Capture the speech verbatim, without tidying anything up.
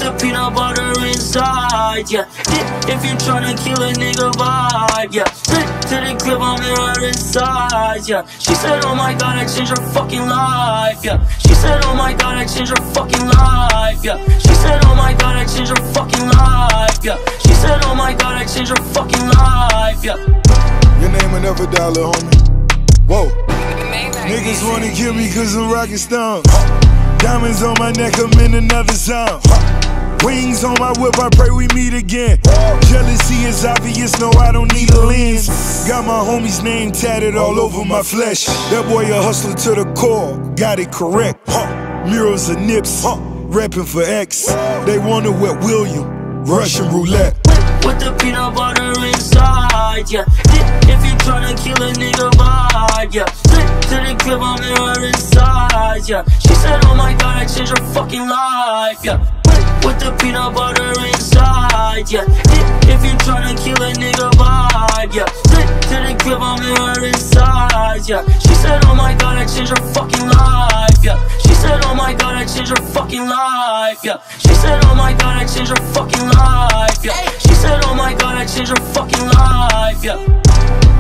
the peanut butter inside, yeah. If you tryna kill a nigga vibe, yeah. Straight to the crib, I'm in her inside, yeah. She said, oh my god, I changed her fucking life, yeah. She said, oh my god, I changed her fucking life, yeah. She said, oh my god, I changed her fucking life, yeah. She said, oh my god, I changed her fucking life, yeah. Your name will never die, little homie. Whoa. Niggas wanna kill me cause I'm rockin' stones. Diamonds on my neck, I'm in another zone. Wings on my whip, I pray we meet again. Jealousy is obvious, no, I don't need a lens. Got my homie's name tatted all over my flesh. That boy a hustler to the core, got it correct. Murals and nips, reppin' for X. They wonder what William, Russian roulette. With the peanut butter inside, yeah. If you tryna kill a nigga vibe, yeah. Straight to the crib, I'm in her inside, yeah. She said, oh my god, I changed her fucking life, yeah. With the peanut butter inside, yeah. If you tryna kill a nigga vibe, yeah. Straight to the crib, I'm in her inside, yeah. She said, oh my god, I changed her fucking life, yeah. She said, oh my god, I changed her fucking life, yeah. She said, oh my god, I changed her fucking life, yeah. She said, oh my god, I changed her fucking life, yeah.